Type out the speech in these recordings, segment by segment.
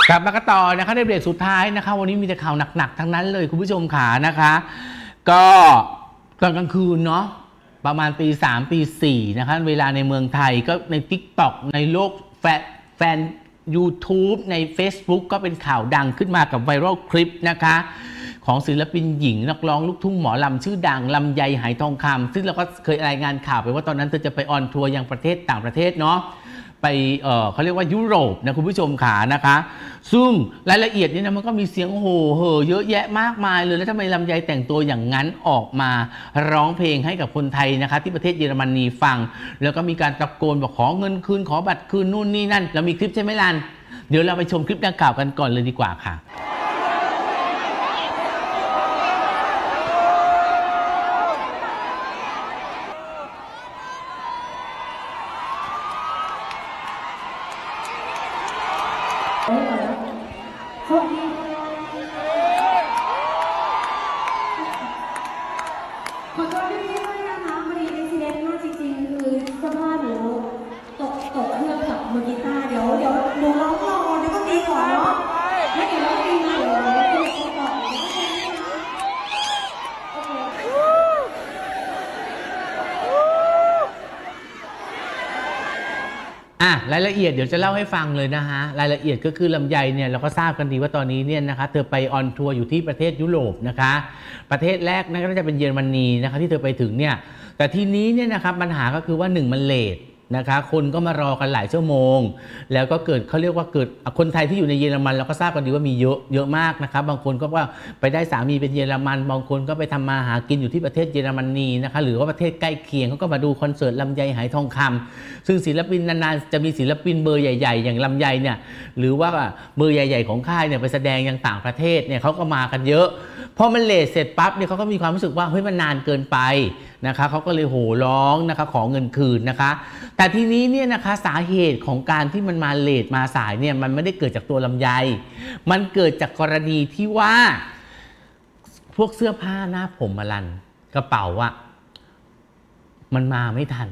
กลับมากันต่อนะคะในเบรกสุดท้ายนะคะวันนี้มีแต่ข่าวหนักๆทั้งนั้นเลยคุณผู้ชมขานะคะก็ตอนกลางคืนเนาะประมาณตี3ตี4นะคะเวลาในเมืองไทยก็ใน TikTok ในโลกแฟน YouTube ใน Facebook ก็เป็นข่าวดังขึ้นมากับไวรัลคลิปนะคะของศิลปินหญิงนักร้องลูกทุ่งหมอลำชื่อดังลำไยไหทองคำซึ่งเราก็เคยรายงานข่าวไปว่าตอนนั้นเธอจะไปออนทัวร์ยังประเทศต่างประเทศเนาะไปเขาเรียกว่ายุโรปนะคุณผู้ชมขานะคะซึ่งรายละเอียดนี่นะมันก็มีเสียงโห่เห่อเยอะแยะมากมายเลยแล้วทำไมลำไยแต่งตัวอย่างนั้นออกมาร้องเพลงให้กับคนไทยนะคะที่ประเทศเยอรมนีฟังแล้วก็มีการตะโกนบอกขอเงินคืนขอบัตรคืนนู่นนี่นั่นเรามีคลิปใช่ไหมลันเดี๋ยวเราไปชมคลิปดังกล่าวกันก่อนเลยดีกว่าค่ะขอโทษพี่ๆด้วยนะคะพอดีอุบิเหตุมากจริงๆคือเสื้อผ้าหนูตกเครื่องกับมือกีตาร์เดี๋ยวหนูร้องรอเดี๋ยวก็ตีก่อนเนาะไม่เดี๋ยวร้องตีเดี๋ยวก่อนรายละเอียดเดี๋ยวจะเล่าให้ฟังเลยนะฮะรายละเอียดก็คือลำไยเนี่ยเราก็ทราบกันดีว่าตอนนี้เนี่ยนะคะเธอไปออนทัวร์อยู่ที่ประเทศยุโรปนะคะประเทศแรกน่าจะเป็นเยอรมนีนะคะที่เธอไปถึงเนี่ยแต่ทีนี้เนี่ยนะครับปัญหาก็คือว่า1มันเลทนะคะคนก็มารอกันหลายชั่วโมงแล้วก็เกิดเขาเรียกว่าเกิดคนไทยที่อยู่ในเยอรมันเราก็ทราบกันดีว่ามีเยอะมากนะครับบางคนก็ว่าไปได้สามีเป็นเยอรมันบางคนก็ไปทำมาหากินอยู่ที่ประเทศเยอรมนีนะคะหรือว่าประเทศใกล้เคียงเขาก็มาดูคอนเสิร์ตลำไยไหทองคำซึ่งศิลปินนานๆจะมีศิลปินเบอร์ใหญ่ๆอย่างลำไยเนี่ยหรือว่าเบอร์ใหญ่ๆของค่ายเนี่ยไปแสดงยังต่างประเทศเนี่ยเขาก็มากันเยอะพอมันเลทเสร็จปั๊บเนี่ยเขาก็มีความรู้สึกว่าเฮ้ยมันนานเกินไปนะคะเขาก็เลยโห่ร้องนะคะขอเงินคืนนะคะแต่ทีนี้เนี่ยนะคะสาเหตุของการที่มันมาเลทมาสายเนี่ยมันไม่ได้เกิดจากตัวลำไยมันเกิดจากกรณีที่ว่าพวกเสื้อผ้าหน้าผมมาลันกระเป๋าอะมันมาไม่ทัน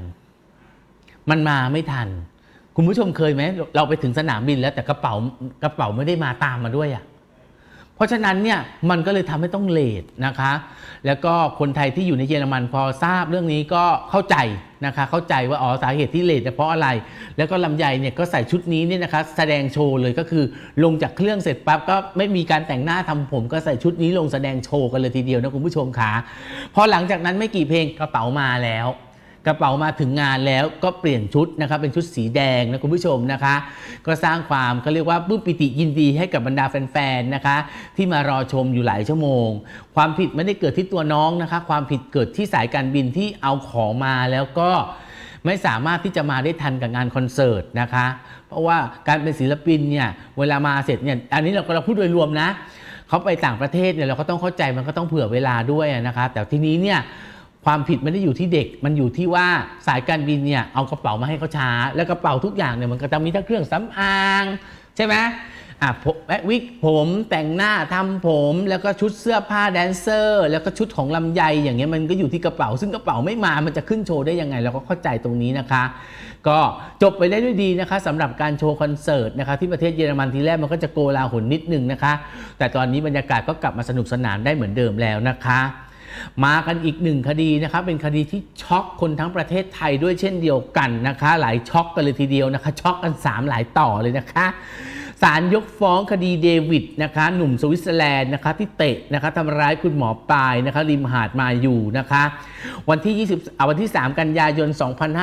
คุณผู้ชมเคยไหมเราไปถึงสนามบินแล้วแต่กระเป๋าไม่ได้มาตามมาด้วยอะเพราะฉะนั้นเนี่ยมันก็เลยทำให้ต้องเลทนะคะแล้วก็คนไทยที่อยู่ในเยอรมันพอทราบเรื่องนี้ก็เข้าใจนะคะเข้าใจว่าอ๋อสาเหตุที่เลทเพราะอะไรแล้วก็ลำไยเนี่ยก็ใส่ชุดนี้เนี่ยนะคะแสดงโชว์เลยก็คือลงจากเครื่องเสร็จปั๊บก็ไม่มีการแต่งหน้าทำผมก็ใส่ชุดนี้ลงแสดงโชว์กันเลยทีเดียวนะคุณผู้ชมค่ะพอหลังจากนั้นไม่กี่เพลงกระเป๋ามาแล้วกระเป๋ามาถึงงานแล้วก็เปลี่ยนชุดนะครับเป็นชุดสีแดงนะคุณผู้ชมนะคะก็สร้างความเขาเรียกว่าปลื้มปิติยินดีให้กับบรรดาแฟนๆนะคะที่มารอชมอยู่หลายชั่วโมงความผิดไม่ได้เกิดที่ตัวน้องนะคะความผิดเกิดที่สายการบินที่เอาของมาแล้วก็ไม่สามารถที่จะมาได้ทันกับงานคอนเสิร์ตนะคะเพราะว่าการเป็นศิลปินเนี่ยเวลามาเสร็จเนี่ยอันนี้เราพูดโดยรวมนะเขาไปต่างประเทศเนี่ยเราก็ต้องเข้าใจมันก็ต้องเผื่อเวลาด้วยนะคะแต่ทีนี้เนี่ยความผิดไม่ได้อยู่ที่เด็กมันอยู่ที่ว่าสายการบินเนี่ยเอากระเป๋ามาให้เขาช้าแล้วกระเป๋าทุกอย่างเนี่ยมันก็จะมีทั้งเครื่องสำอางใช่ไหมวิกผมแต่งหน้าทำผมแล้วก็ชุดเสื้อผ้าแดนเซอร์แล้วก็ชุดของลำไยอย่างเงี้ยมันก็อยู่ที่กระเป๋าซึ่งกระเป๋าไม่มามันจะขึ้นโชว์ได้ยังไงเราก็เข้าใจตรงนี้นะคะก็จบไปได้ด้วยดีนะคะสำหรับการโชว์คอนเสิร์ตนะคะที่ประเทศเยอรมันทีแรกมันก็จะโกลาหลนิดนึงนะคะแต่ตอนนี้บรรยากาศก็กลับมาสนุกสนานได้เหมือนเดิมแล้วนะคะมากันอีกหนึ่งคดีนะคะเป็นคดีที่ช็อกคนทั้งประเทศไทยด้วยเช่นเดียวกันนะคะหลายช็อกกันเลยทีเดียวนะคะช็อกกัน3หลายต่อเลยนะคะศาลยกฟ้องคดีเดวิดนะคะหนุ่มสวิตเซอร์แลนด์นะคะที่เตะนะคะทำร้ายคุณหมอปายนะคะริมหาดมาอยู่นะคะวันที่3 กันยายน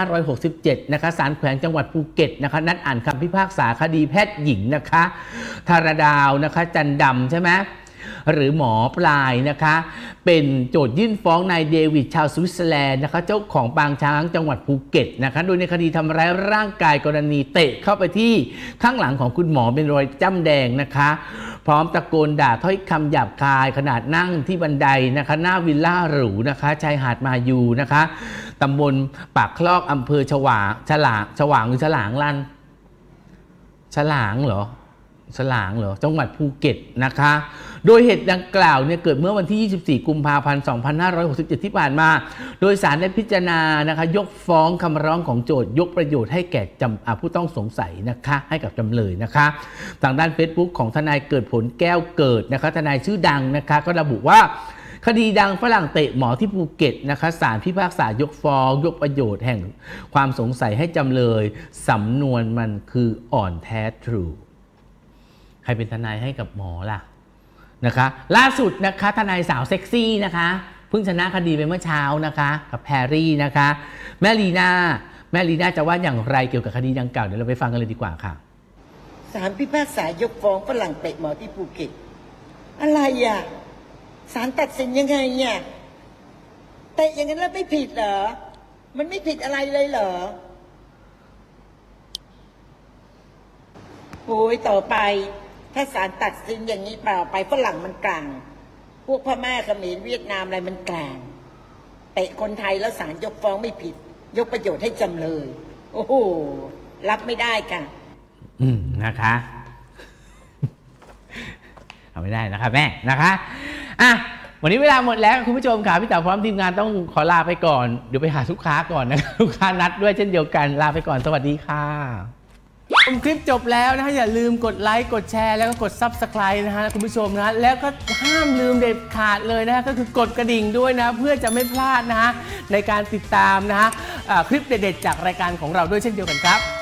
2567นะคะศาลแขวงจังหวัดภูเก็ตนะคะนัดอ่านคำพิพากษาคดีแพทย์หญิงนะคะธารดาวนะคะจันดำใช่ไหมหรือหมอปลายนะคะเป็นโจทยื่นฟ้องนายเดวิดชาวสวิตเซอร์แลนด์นะคะเจ้าของปางช้างจังหวัดภูเก็ตนะคะโดยในคดีทำร้ายร่างกายกรณีเตะเข้าไปที่ข้างหลังของคุณหมอเป็นรอยจ้ำแดงนะคะพร้อมตะโกนด่าถ้อยคำหยาบคายขนาดนั่งที่บันไดนะคะหน้าวิลล่าหรูนะคะชายหาดมายูนะคะตำบลปากคลอกอำเภอฉวางหรือฉลางลันฉลางเหรอสลางเหรอจังหวัดภูเก็ตนะคะโดยเหตุดังกล่าวเนี่ยเกิดเมื่อวันที่ 24 กุมภาพันธ์ 2567 ที่ผ่านมาโดยศาลได้พิจารณานะคะยกฟ้องคำร้องของโจทย์ยกประโยชน์ให้แก่ผู้ต้องสงสัยนะคะให้กับจำเลยนะคะทางด้าน Facebook ของทนายเกิดผลแก้วเกิดนะคะทนายชื่อดังนะคะก็ระบุว่าคดีดังฝรั่งเตะหมอที่ภูเก็ตนะคะศาลพิพากษายกฟ้องยกประโยชน์แห่งความสงสัยให้จำเลยสำนวนมันคืออ่อนแท้ true ใครเป็นทนายให้กับหมอล่ะนะคะล่าสุดนะคะทนายสาวเซ็กซี่นะคะเพิ่งชนะคดีไปเมื่อเช้านะคะกับแพรรี่นะคะแม่ลีน่าจะว่าอย่างไรเกี่ยวกับคดีดังกล่าวเดี๋ยวเราไปฟังกันเลยดีกว่าค่ะศาลพิพากษายกฟ้องฝรั่งเตะหมอที่ภูเก็ตอะไรอ่ะศาลตัดสินยังไงเนี่ยเตะอย่างนั้นแล้วไม่ผิดเหรอมันไม่ผิดอะไรเลยเหรอโอ้ยต่อไปถ้าศาลตัดสินอย่างนี้เปล่าไปฝรั่งมันกลางพวกพม่าเขมรเวียดนามอะไรมันกลางเตะคนไทยแล้วศาลยกฟ้องไม่ผิดยกประโยชน์ให้จำเลยโอ้โหรับไม่ได้ค่ะนะคะเอาไม่ได้นะคะแม่นะคะวันนี้เวลาหมดแล้วคุณผู้ชมค่ะพี่เต๋าพร้อมทีมงานต้องขอลาไปก่อนเดี๋ยวไปหาลูกค้าก่อนนะลูกค้านัดด้วยเช่นเดียวกันลาไปก่อนสวัสดีค่ะคลิปจบแล้วนะอย่าลืมกดไลค์กดแชร์แล้วก็กด Subscribe นะฮะคุณผู้ชมนะแล้วก็ห้ามลืมเด็ดขาดเลยนะก็คือกดกระดิ่งด้วยนะเพื่อจะไม่พลาดนะฮะในการติดตามนะฮะคลิปเด็ดๆจากรายการของเราด้วยเช่นเดียวกันครับ